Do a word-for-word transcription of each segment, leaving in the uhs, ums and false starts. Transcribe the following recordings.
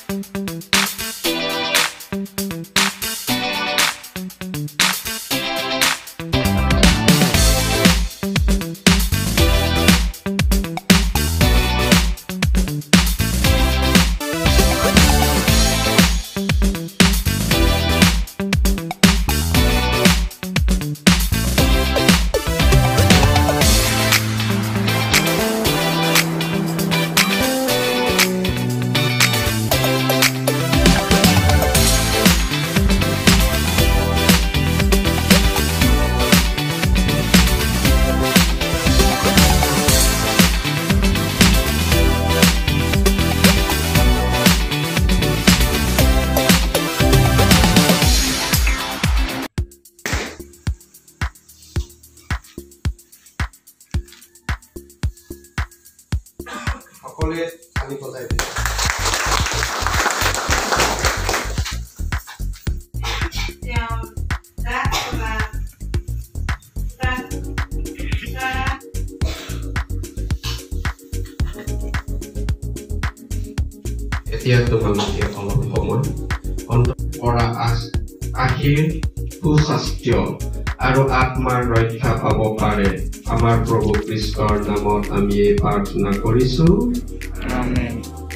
সকলে পানী বজাই দিয়ে এতিয়া তোমালোকে অলপ সময় পৰা আশীৰ সুস্বাস্থ্য আৰু আত্মাৰ ৰক্ষা পাব পাৰে আমাৰ প্ৰভু কৃষ্ণৰ নামত আমি এই প্ৰাৰ্থনা কৰিছো আমেন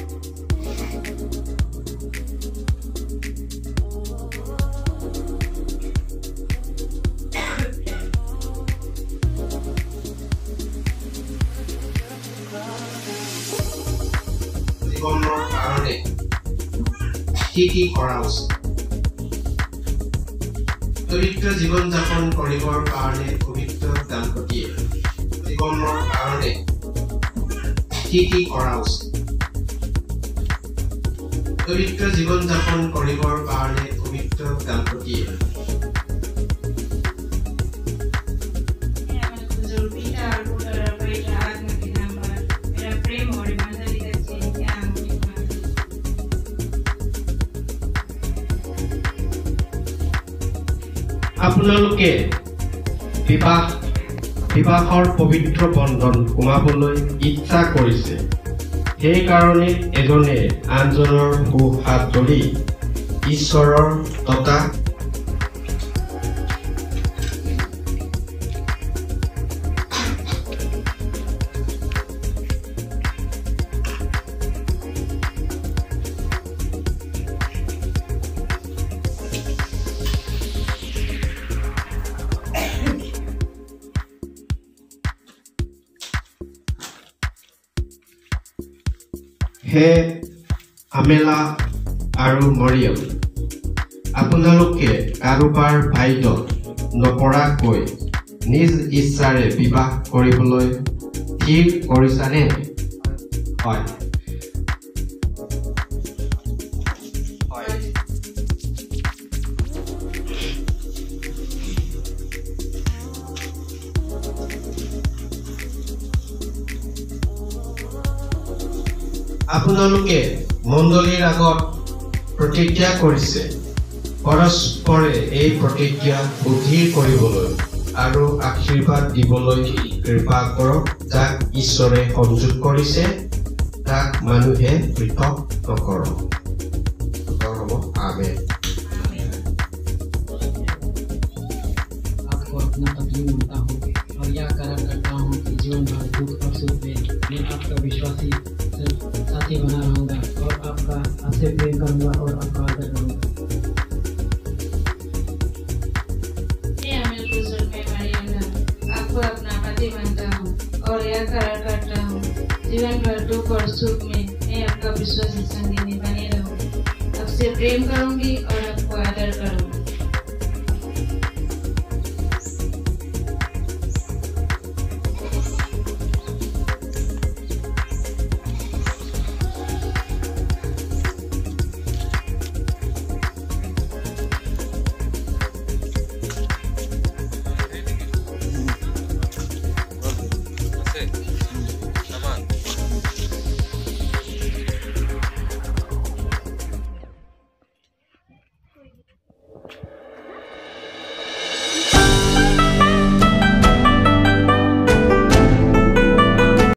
জীৱনৰ কাৰণে কি কি কৰা উচিত পবিত্ৰ জীৱন যাপন কৰিবৰ কাৰণে পবিত্ৰ দাম্পতীয়ে জীৱনৰ কাৰণে কি কি কৰা উচিত পবিত্ৰ জীৱন যাপন কৰিবৰ কাৰণে পবিত্ৰ দাম্পতীয়ে আপোনালোকে বিবাহ বিবাহৰ পবিত্ৰ বন্ধন সোমাবলৈ ইচ্ছা কৰিছে সেই কাৰণে এজনে আনজনৰ হাত ধৰি ঈশ্বৰৰ তথা হে আমেলা আৰু মৰিয়ম আপোনালোকে কাৰোবাৰ ভাইদত নপৰাকৈ নিজ ইচ্ছাৰে বিবাহ কৰিবলৈ ঠিক কৰিছানে হয় আপোনালোকে মণ্ডলীৰ আগত প্ৰতিজ্ঞা কৰিছে পৰস্পৰে এই প্ৰতিজ্ঞা বুদ্ধিৰ কৰিবলৈ আৰু আশীৰ্বাদ দিবলৈ কৃপা কৰক যাক ঈশ্বৰে সংযোগ কৰিছে তাক মানুহে পৃথক নকৰক হ'ব আমেন आपको अपना पत्नी मानता हूँ और यह करार करता हूँ कि जीवन भर दुख और सुख में मैं आपका विश्वासी साथी बना रहूंगा और आपका आपसे प्रेम करूंगा और आपका आदर करूंगा अमेल कुजूर में मरियम आपको अपना पति मानता हूँ और यह करार करता हूँ जीवन भर दुख और सुख में मैं आपका विश्वासी संगी बने रहूंगी आपसे प्रेम करूंगी